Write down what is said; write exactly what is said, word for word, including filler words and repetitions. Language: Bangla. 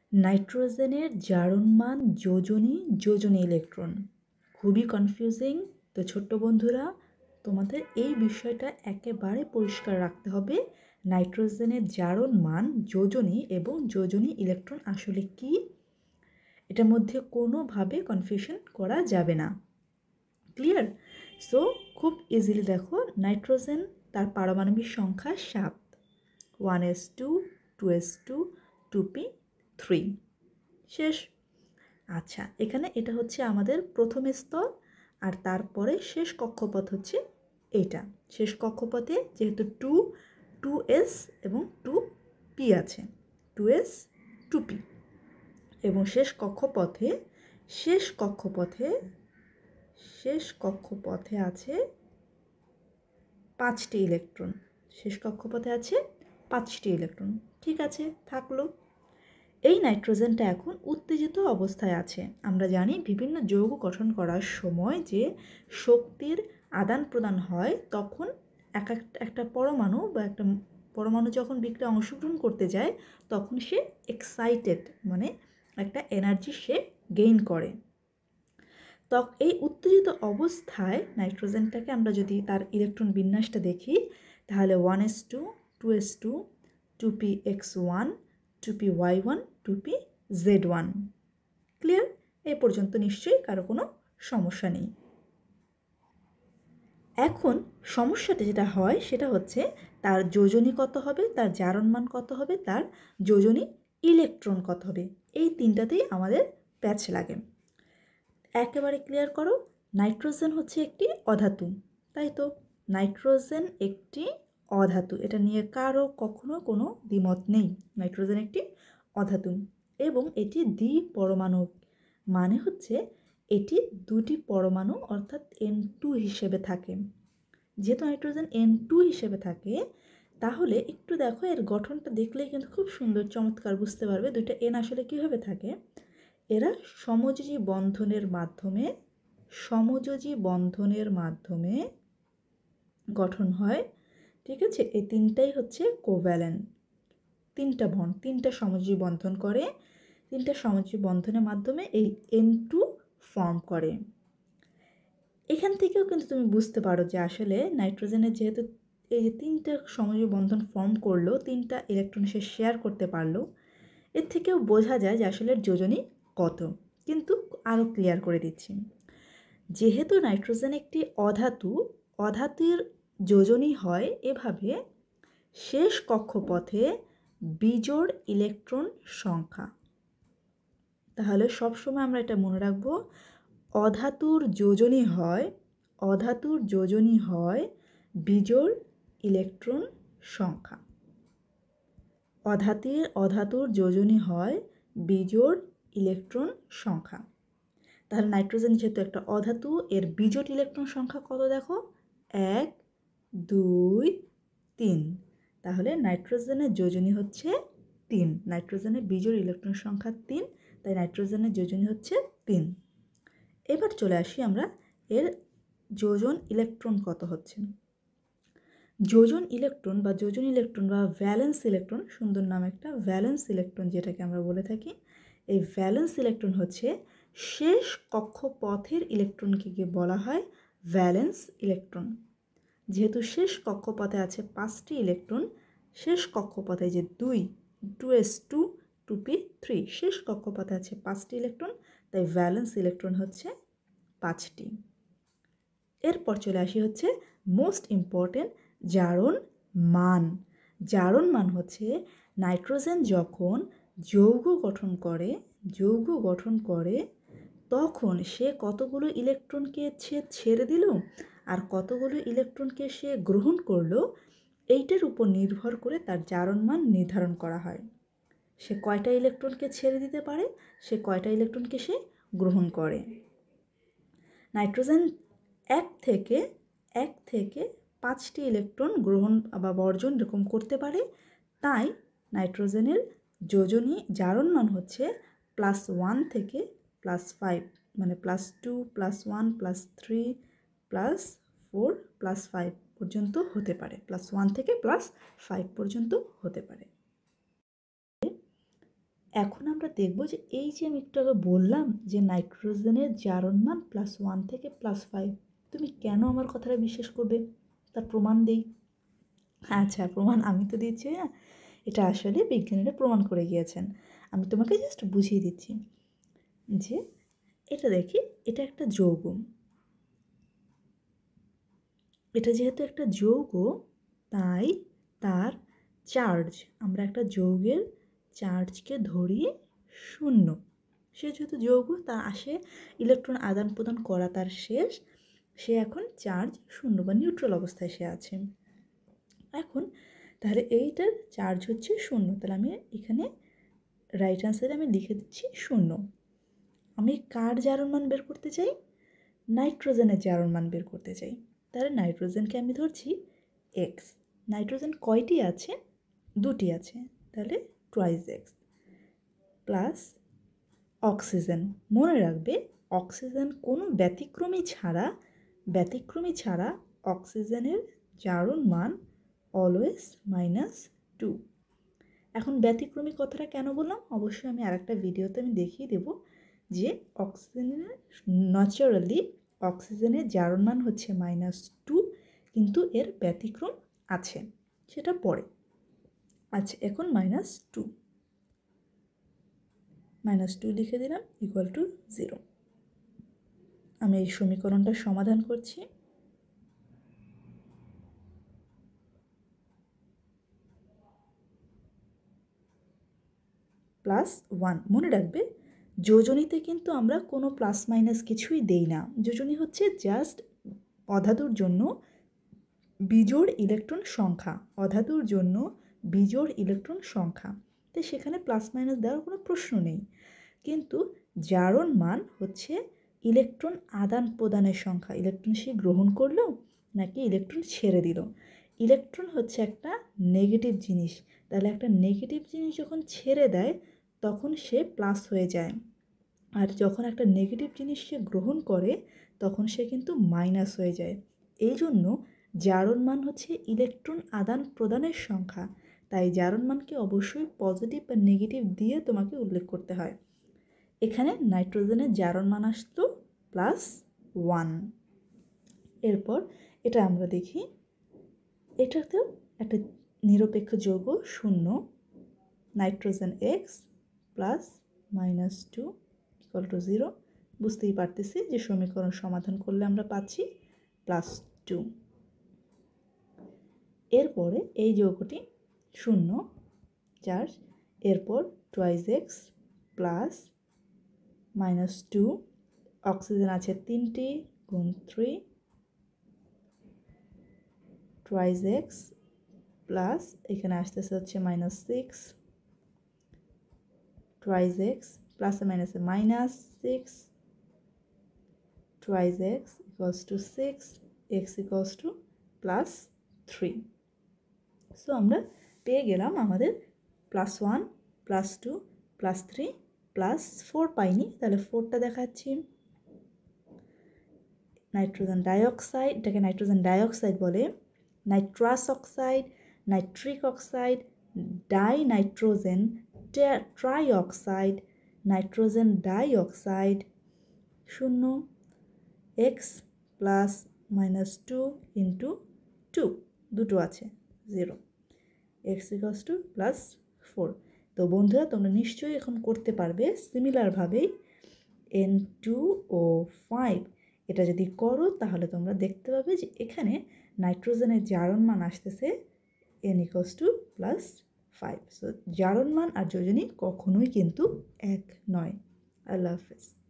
নাইট্রোজেনের জারণমান যোজনী যোজনী ইলেকট্রন খুবই কনফিউজিং। তো ছোট্ট বন্ধুরা, তোমাদের এই বিষয়টা একেবারে পরিষ্কার রাখতে হবে। নাইট্রোজেনের জারণমান যোজনী এবং যোজনী ইলেকট্রন আসলে কি, এটার মধ্যে কোনোভাবে কনফিউশন করা যাবে না। ক্লিয়ার? সো খুব ইজিলি দেখো, নাইট্রোজেন তার পারমাণবিক সংখ্যা সাত, one S two, two S two, two P three. শেষ। আচ্ছা, এখানে এটা হচ্ছে আমাদের প্রথম স্তর, আর তারপরে শেষ কক্ষপথ হচ্ছে এইটা। শেষ কক্ষপথে যেহেতু টু টু এস এবং টু পি আছে, টু এস টু পি, এবং শেষ কক্ষপথে শেষ কক্ষপথে শেষ কক্ষপথে আছে পাঁচটি ইলেকট্রন। শেষ কক্ষপথে আছে পাঁচটি ইলেকট্রন। ঠিক আছে, থাকলো। এই নাইট্রোজেনটা এখন উত্তেজিত অবস্থায় আছে। আমরা জানি বিভিন্ন যৌগ গঠন করার সময় যে শক্তির আদান প্রদান হয়, তখন এক একটা পরমাণু বা একটা পরমাণু যখন বিক্রিয়ায় অংশগ্রহণ করতে যায়, তখন সে এক্সাইটেড, মানে একটা এনার্জি সে গেইন করে। তো এই উত্তেজিত অবস্থায় নাইট্রোজেনটাকে আমরা যদি তার ইলেকট্রন বিন্যাসটা দেখি, তাহলে one S two, two S two, two P X one, two P Y one, two P Z one. Clear? এই পর্যন্ত নিশ্চয়ই কারো কোনো সমস্যা নেই। এখন সমস্যাটা যেটা হয় সেটা হচ্ছে তার যোজনী কত হবে, তার জারণমান কত হবে, তার যোজনী ইলেকট্রন কত হবে। এই তিনটাতেই আমাদের প্যাচ লাগে। একেবারে ক্লিয়ার করো, নাইট্রোজেন হচ্ছে একটি অধাতু, তাই তো? নাইট্রোজেন একটি অধাতু, এটা নিয়ে কারো কখনো কোনো দ্বিমত নেই। নাইট্রোজেন একটি অধাতু এবং এটি দ্বি পরমাণু, মানে হচ্ছে এটি দুটি পরমাণু অর্থাৎ এন টু হিসেবে থাকে। যেহেতু নাইট্রোজেন এন টু হিসেবে থাকে, তাহলে একটু দেখো এর গঠনটা দেখলেই কিন্তু খুব সুন্দর চমৎকার বুঝতে পারবে দুইটা এন আসলে কীভাবে থাকে। এরা সমযোজী বন্ধনের মাধ্যমে সমযোজী বন্ধনের মাধ্যমে গঠন হয়। ঠিক আছে, এই তিনটাই হচ্ছে কোভ্যালেন্ট। তিনটা বন্ড, তিনটা সমযোজী বন্ধন করে, তিনটা সমযোজী বন্ধনের মাধ্যমে এই এন টু ফর্ম করে। এখান থেকেও কিন্তু তুমি বুঝতে পারো যে আসলে নাইট্রোজেনের যেহেতু এই যে তিনটা সমযোজী বন্ধন ফর্ম করলো, তিনটা ইলেকট্রন সে শেয়ার করতে পারলো, এর থেকেও বোঝা যায় যে আসলে যোজনী কত। কিন্তু আরও ক্লিয়ার করে দিচ্ছি, যেহেতু নাইট্রোজেন একটি অধাতু, অধাতুর যোজনী হয় এভাবে শেষ কক্ষপথে বিজোড় ইলেকট্রন সংখ্যা। তাহলে সবসময় আমরা এটা মনে রাখবো, অধাতুর যোজনী হয় অধাতুর যোজনী হয় বিজোড় ইলেকট্রন সংখ্যা। অধাতুর অধাতুর যোজনী হয় বিজোড় ইলেকট্রন সংখ্যা। তাহলে নাইট্রোজেন যেহেতু একটা অধাতু, এর বিজোড় ইলেকট্রন সংখ্যা কত দেখো, এক, দুই, তিন। তাহলে নাইট্রোজেনের যোজনী হচ্ছে তিন। নাইট্রোজেনের বিজোড় ইলেকট্রন সংখ্যা তিন, তাই নাইট্রোজেনের যোজনী হচ্ছে তিন। এবার চলে আসি আমরা এর যোজন ইলেকট্রন কত হচ্ছে। যোজন ইলেকট্রন বা যোজন ইলেকট্রন বা ভ্যালেন্স ইলেকট্রন, সুন্দর নাম একটা, ভ্যালেন্স ইলেকট্রন যেটাকে আমরা বলে থাকি, এই ভ্যালেন্স ইলেকট্রন হচ্ছে শেষ কক্ষপথের ইলেকট্রনকে বলা হয় ভ্যালেন্স ইলেকট্রন। যেহেতু শেষ কক্ষপথে আছে পাঁচটি ইলেকট্রন, শেষ কক্ষপথে যে দুই, two S two, two P three, শেষ কক্ষপথে আছে পাঁচটি ইলেকট্রন, তাই ভ্যালেন্স ইলেকট্রন হচ্ছে পাঁচটি। এরপর চলে আসি হচ্ছে মোস্ট ইম্পর্টেন্ট জারণ মান। জারণ মান হচ্ছে নাইট্রোজেন যখন যৌগ গঠন করে যৌগ গঠন করে তখন সে কতগুলো ইলেকট্রনকে সে ছেড়ে দিল আর কতগুলো ইলেকট্রনকে সে গ্রহণ করলো, এইটার উপর নির্ভর করে তার জারণ মান নির্ধারণ করা হয়। সে কয়টা ইলেকট্রনকে ছেড়ে দিতে পারে, সে কয়টা ইলেকট্রনকে সে গ্রহণ করে। নাইট্রোজেন এক থেকে এক থেকে পাঁচটি ইলেকট্রন গ্রহণ বা বর্জন এরকম করতে পারে, তাই নাইট্রোজেনের যোজনী জারণ মান হচ্ছে প্লাস ওয়ান থেকে প্লাস ফাইভ, মানে plus two, plus one, plus three, plus four, plus five পর্যন্ত হতে পারে। প্লাস ওয়ান থেকে প্লাস ফাইভ পর্যন্ত হতে পারে। এখন আমরা দেখব যে এই যে আমি একটু আগে বললাম যে নাইট্রোজেনের জারণ মান প্লাস ওয়ান থেকে প্লাস ফাইভ, তুমি কেন আমার কথাটা বিশ্বাস করবে? তার প্রমাণ দেই। আচ্ছা, প্রমাণ আমি তো দিচ্ছি না, এটা আসলে বিজ্ঞানীরা প্রমাণ করে গিয়েছেন। আমি তোমাকে জাস্ট বুঝিয়ে দিচ্ছি যে এটা দেখি, এটা একটা যৌগ। এটা যেহেতু একটা যৌগ, তাই তার চার্জ, আমরা একটা যৌগের চার্জকে ধরি শূন্য। সে যেহেতু যৌগ, তার আসে ইলেকট্রন আদান প্রদান করা তার শেষ, সে এখন চার্জ শূন্য বা নিউট্রাল অবস্থায় সে আছে। এখন তাহলে এইটার চার্জ হচ্ছে শূন্য, তাহলে আমি এখানে রাইট অ্যান্সারে আমি লিখে দিচ্ছি শূন্য। আমি কার জারণ মান বের করতে চাই? নাইট্রোজেনের জারণ মান বের করতে চাই। তাহলে নাইট্রোজেনকে আমি ধরছি এক্স। নাইট্রোজেন কয়টি আছে? দুটি আছে, তাহলে টুয়াইস এক্স প্লাস অক্সিজেন। মনে রাখবে অক্সিজেন কোনো ব্যতিক্রমী ছাড়া ব্যতিক্রমী ছাড়া অক্সিজেনের জারণ মান অলওয়েজ মাইনাস টু। এখন ব্যতিক্রমী কথাটা কেন বললাম? অবশ্যই আমি আরেকটা ভিডিওতে আমি দেখিয়ে দেব যে অক্সিজেনের ন্যাচারালি অক্সিজেনের জারণ মান হচ্ছে মাইনাস টু, কিন্তু এর ব্যতিক্রম আছে, সেটা পরে। আচ্ছা, এখন মাইনাস টু মাইনাস টু লিখে দিলাম ইকুয়াল টু জিরো। আমি এই সমীকরণটা সমাধান করছি। Plus one. মনে রাখবে যোজনীতে কিন্তু আমরা কোনো প্লাস মাইনাস কিছুই দেই না। যোজনী হচ্ছে জাস্ট অধাতুর জন্য বিজোড় ইলেকট্রন সংখ্যা, অধাতুর জন্য বিজোড় ইলেকট্রন সংখ্যা, তাই সেখানে প্লাস মাইনাস দেওয়ার কোনো প্রশ্ন নেই। কিন্তু জারণ মান হচ্ছে ইলেকট্রন আদান প্রদানের সংখ্যা, ইলেকট্রন সে গ্রহণ করলো নাকি ইলেকট্রন ছেড়ে দিল। ইলেকট্রন হচ্ছে একটা নেগেটিভ জিনিস, তাহলে একটা নেগেটিভ জিনিস যখন ছেড়ে দেয় তখন সে প্লাস হয়ে যায়, আর যখন একটা নেগেটিভ জিনিস সে গ্রহণ করে তখন সে কিন্তু মাইনাস হয়ে যায়। এই জন্য জারণ মান হচ্ছে ইলেকট্রন আদান প্রদানের সংখ্যা, তাই জারণ মানকে অবশ্যই পজিটিভ বা নেগেটিভ দিয়ে তোমাকে উল্লেখ করতে হয়। এখানে নাইট্রোজেনের জারণ মান আসতো প্লাস ওয়ান। এরপর এটা আমরা দেখি, এটাতেও একটা নিরপেক্ষ যৌগ শূন্য, nitrogen X plus minus two equal to zero. বুঝতেই পারতেছি যে সমীকরণ সমাধান করলে আমরা পাচ্ছি প্লাস টু। এরপরে এই যৌগটি শূন্য চার্জ, এরপর twice X plus minus two, oxygen আছে তিনটি গুণ থ্রি, টুয়াইস এক্স প্লাস এখানে আসতেছে হচ্ছে মাইনাস সিক্স, টুয়াইস এক্স প্লাসে মাইনাসে minus six, twice X equals to six, X equals to plus three. So আমরা পেয়ে গেলাম আমাদের plus one, plus two, plus three, plus four পাইনি, তাহলে ফোরটা দেখাচ্ছি। নাইট্রোজেন ডাইঅক্সাইড, এটাকে নাইট্রোজেন ডাইঅক্সাইড বলে, nitrous oxide, nitric oxide, di nitrogen trioxide, nitrogen dioxide শূন্য, X plus minus two into two, দুটো আছে zero, X equals to plus four. তো বন্ধুরা তোমরা নিশ্চয়ই এখন করতে পারবে সিমিলারভাবেই এন টু ও ফাইভ। এটা যদি করো তাহলে তোমরা দেখতে পাবে যে এখানে নাইট্রোজেনের জারণ মান আসতেছে N equals to plus five. So জারণ মান আর যোজনী কখনোই কিন্তু এক নয়। আল্লাহ হাফেজ।